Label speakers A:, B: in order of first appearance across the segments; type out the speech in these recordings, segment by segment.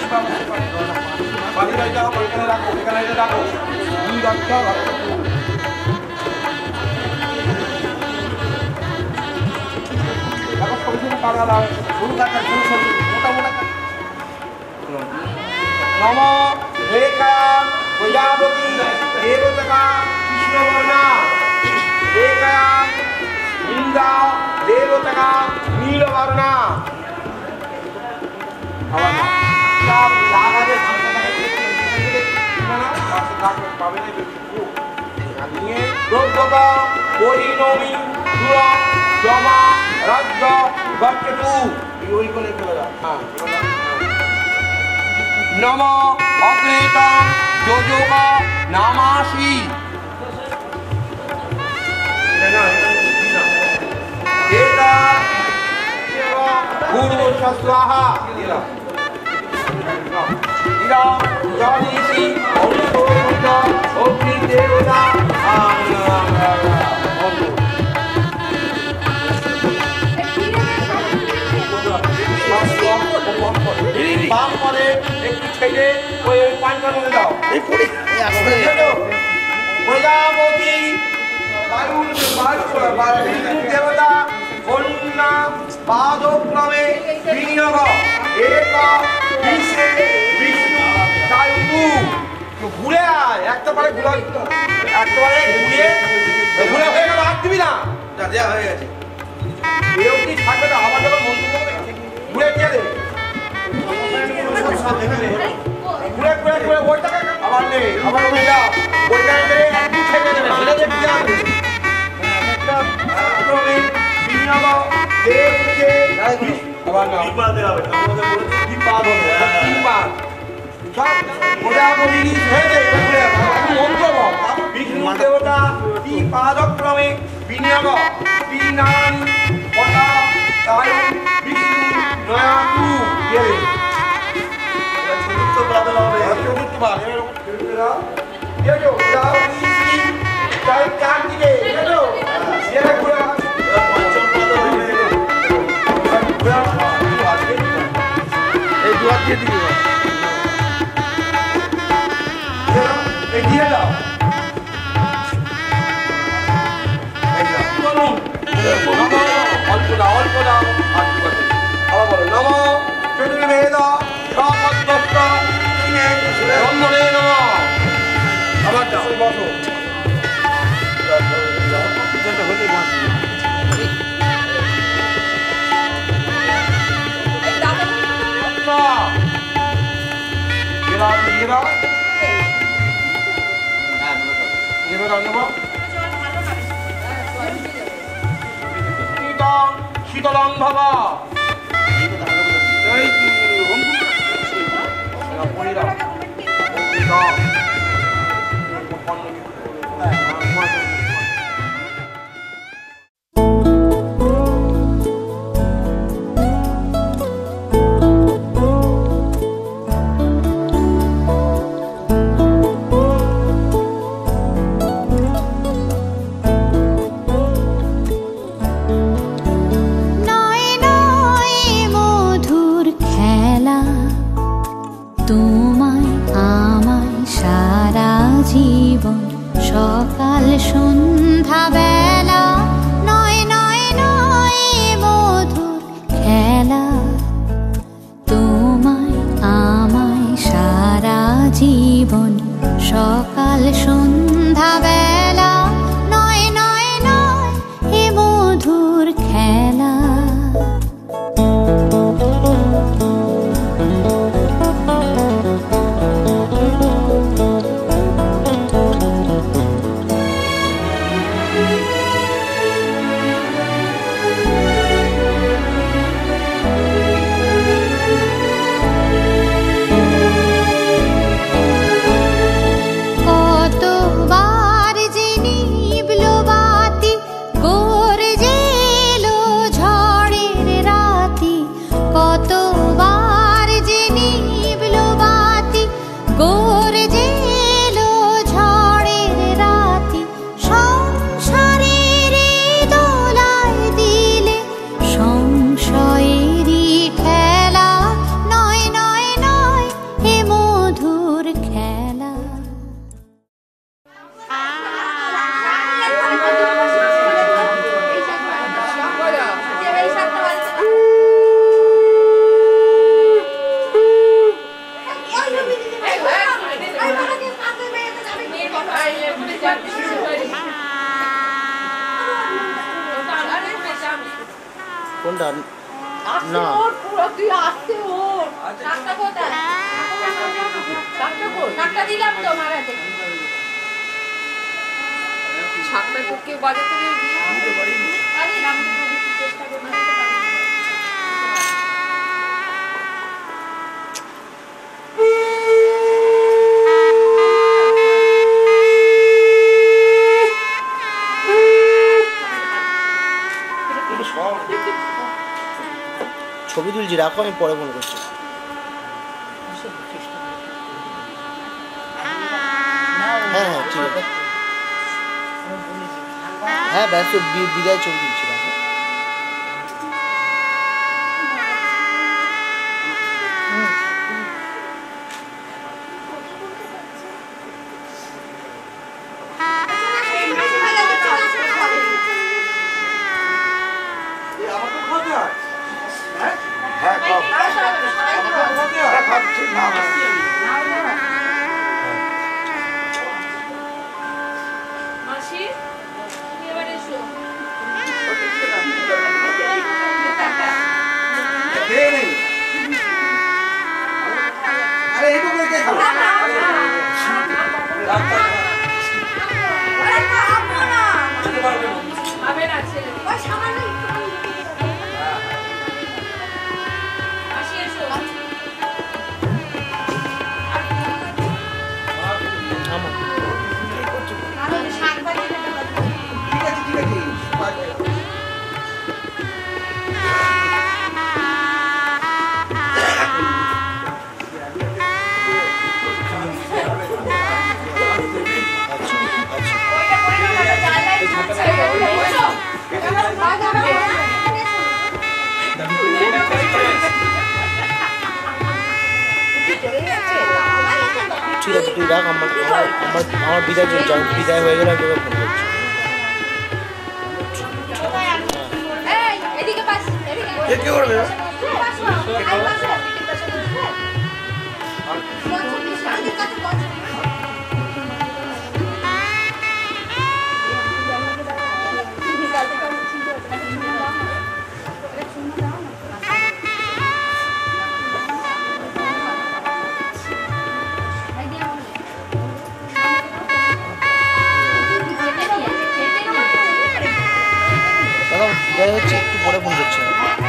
A: নম রেখা প্রজাপতি দেবতা কৃষ্ণবর্ণা রেখা ইন্দ্রা দেবতা নীলবর্ণা পরিণমী জমা রাজ্য গচ্ছতু নম অগ্রেত যোজক নামাসি এটা গুরু স্বাহা জগদীশী অগ্নি দেবতা বাম করে একটু ছেড়ে ওই পাঁচটার মধ্যে দাও প্রজাপতি দেবতা কন্যা পাদক্রমে বিনিয়োগ এক বিশ্বে বিষ্ণু চালু ঘুরে আয় একটা পারে ঘুরে একবারে ঘুরিয়ে ঘুরে হয়ে গেল আর দিবি না যা দেওয়া হয়ে গেছে এও কি থাকবে না আমার যখন মন্ত্র ঘুরে দিয়ে দেবে ঘুরে ঘুরে ঘুরে ওইটাকে আবার নেই আবার ওই যা ওইটাকে একটু ছেড়ে দেবে সেটা যে দিয়ে আসবে একটা ক্রমে বিনিয়োগ দেবকে আবার না বিপাদে হবে আমাদের বলে বিপাদ হবে বিপাদ সব প্রজাপতি হয়ে যায় মন্ত্র বল বিষ্ণু দেবতা বিপাদক্রমে বিনিয়োগ বিনানি পটা তাই বিষ্ণু নয়াতু গেলে চতুর্থ বাদল হবে চতুর্থ বাদ ये जो प्रजापति चाहे चार दिखे ये जो ये पूरा पंचम पद হবে এই দুয়ার দিয়ে দিবি এই দিয়ে দাও এই দাও বলুন অল্প দাও আর কি বলতে আবার বলো নম চতুর্বেদ সপদ্দত্ত কিনে ব্রহ্মণে নম আবার দাও বসো যেটা হতে বসো এই দাদা আচ্ছা এরা এবার নেব শীতলং ভাবা এই হোম পড়িরা
B: সকাল সন্ধ্যা বেলা নয় নয় নয় মধুর খেলা তোমায় আমায় সারা জীবন সকাল সন্ধ্যা বেলা নয় নয় নয় এ মধুর খেলা
C: কোনটা
D: আসতে
C: না
D: ওর পুরো তুই আসতে ওর টাকা কোথায় টাকা দিলাম তো মারাতে ছাকটা তো কেউ বাজাতে দিবি আমি তো পারি আরে আমি তো চেষ্টা করব
C: ছবি তুলছি রাখো আমি পরে ফোন করছি হ্যাঁ হ্যাঁ ঠিক আছে হ্যাঁ ব্যস্ত বিদায় ছবি তুলছি রাখো
D: মাসি এবারে এসো
A: আরে এইটুকু কে খাবে
D: আবে না ছেলে ওই সামান্য মাসি এসো
C: আমার
A: ঠিক আছে
C: আচ্ছা আচ্ছা
D: ওইটা করে না জানলাই দিচ্ছে এসো
C: ঠিক আছে তুই রাখ আমার বিদায় বিদায় হয়ে গেলে আমি তোকে ফোন করছি
D: এই এদিকে পাস এদিকে
A: কে কে করবে
C: দাদা বিদায় হচ্ছে একটু পরে ফোন করছি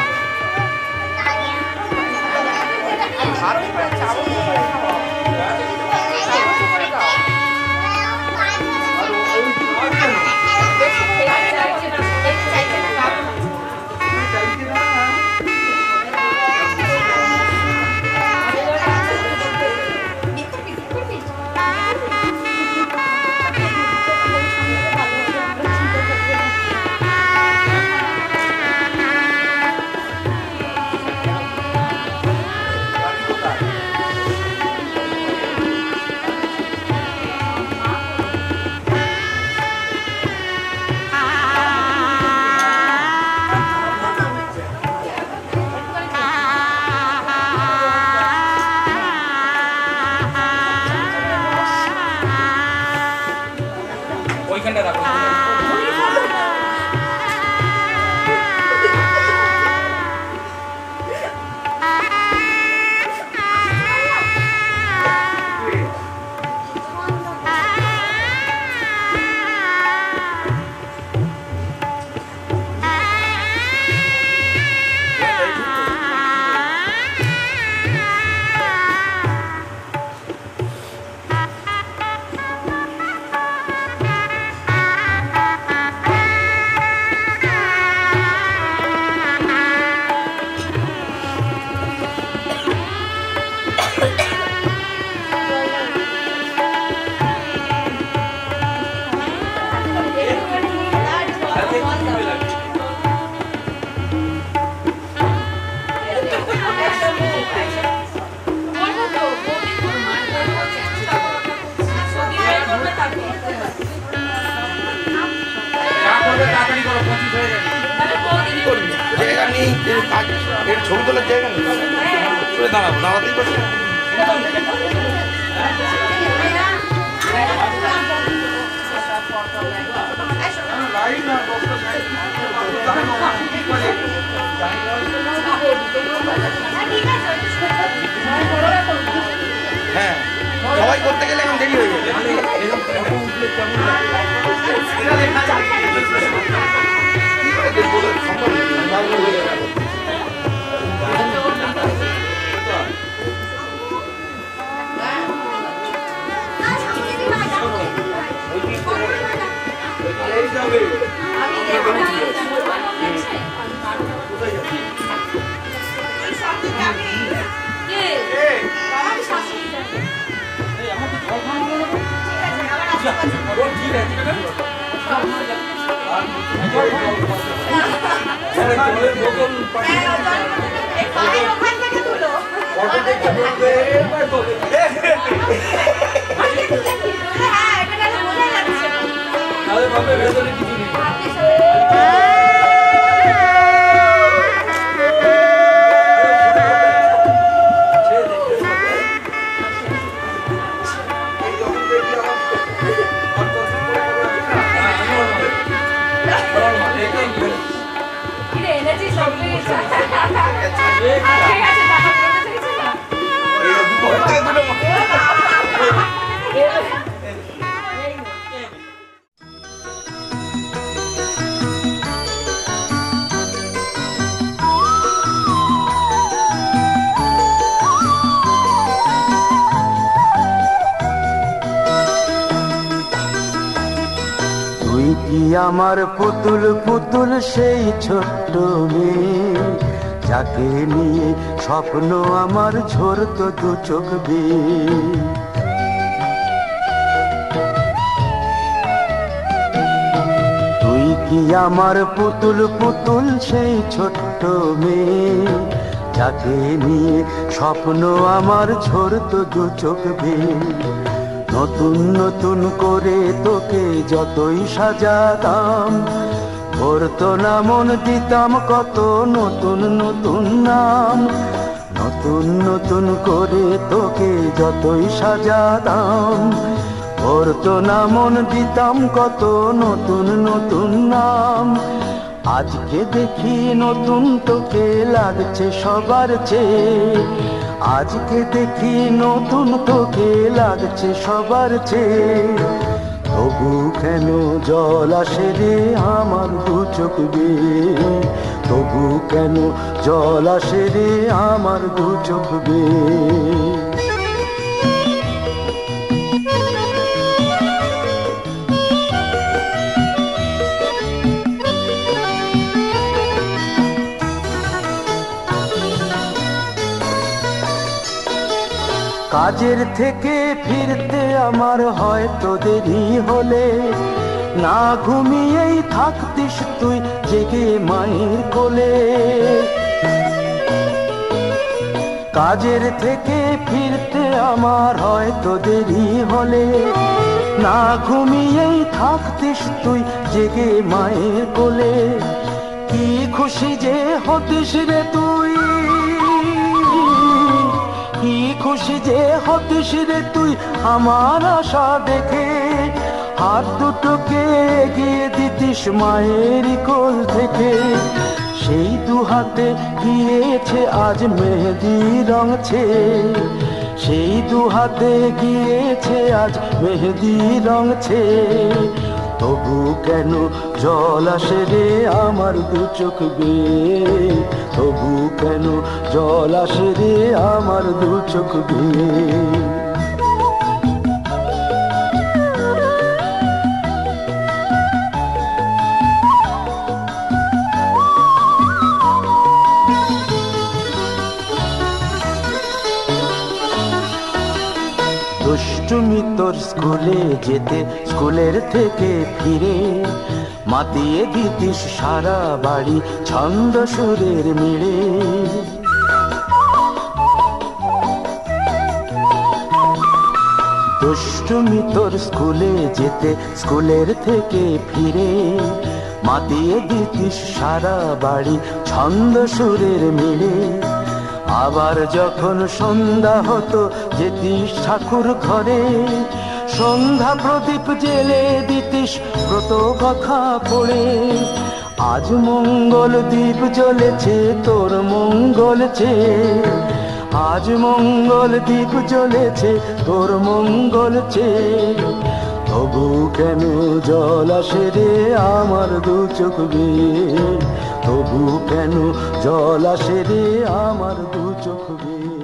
E: ওইখানটা রাখো তাড়াতাড়ি করো 25 হয়ে যাবে
A: জায়গা নেই এর ছবি তোলার জায়গা নেই সরে দাঁড়াবো দাঁড়াতেই পারছি লাইন না সবাই করতে গেলে এখন দেরি হয়ে যাবে।
F: আমার পুতুল পুতুল সেই ছোট্ট মেয়ে, যাকে নিয়ে স্বপ্ন আমার ঝরতো দু চোখ বেয়ে। তুই কি আমার পুতুল পুতুল সেই ছোট্ট মেয়ে, যাকে নিয়ে স্বপ্ন আমার ঝরতো দু চোখ বেয়ে। নতুন নতুন করে তোকে যতই সাজাতাম, ভরতো না মন দিতাম কত নতুন নতুন নাম। নতুন নতুন করে তোকে যতই সাজাতাম, ভরতো না মন দিতাম কত নতুন নতুন নাম। আজকে দেখি নতুন তোকে লাগছে সবার চেয়ে, আজকে দেখি নতুন তোকে লাগছে সবার চেয়ে। তবু কেন জল আসে রে আমার দু চোখ বেয়ে, তবু কেন জল আসে রে আমার দু চোখ বেয়ে। কাজের থেকে ফিরতে আমার হয়তো দেরি হলে, না ঘুমিয়েই থাকতিস তুই জেগে মায়ের কোলে। কাজের থেকে ফিরতে আমার হয়তো দেরি হলে, না ঘুমিয়েই থাকতিস তুই জেগে মায়ের কোলে। কি খুশি যে হতিস রে তুই, কি খুশি যে হতিস রে তুই আমার আশা দেখে। হাত দুটোকে এগিয়ে দিতিস মায়ের কোল থেকে, সেই দু হাতে গিয়েছে আজ মেহেদি রং ছেয়ে। সেই দু হাতে গিয়েছে আজ মেহেদি রং ছেয়ে। তবু কেন জল আসে রে আমার দু চোখ বেয়ে, তবু কেন জল আসে রে আমার দু চোখ বেয়ে। দুষ্টুমি তোর স্কুলে যেতে, স্কুলের থেকে ফিরে মাতিয়ে দিতিস সারা বাড়ি ছন্দ সুরের মিড়ে। দুষ্টুমি তোর স্কুলে যেতে, স্কুলের থেকে ফিরে মাতিয়ে দিতিস সারা বাড়ি ছন্দ সুরের মিড়ে। আবার যখন সন্ধ্যা হতো যেতিস ঠাকুর ঘরে, সন্ধ্যা প্রদীপ জেলে দিতিস ব্রত কথা পড়ে। আজ মঙ্গল দ্বীপ জ্বলেছে তোর মঙ্গল চেয়ে, আজ মঙ্গল দ্বীপ জ্বলেছে তোর মঙ্গল চেয়ে, তবু কেন জল আসে রে আমার দু চোখ বেয়ে, তবু কেন জল আসে রে আমার দু চোখ বেয়ে।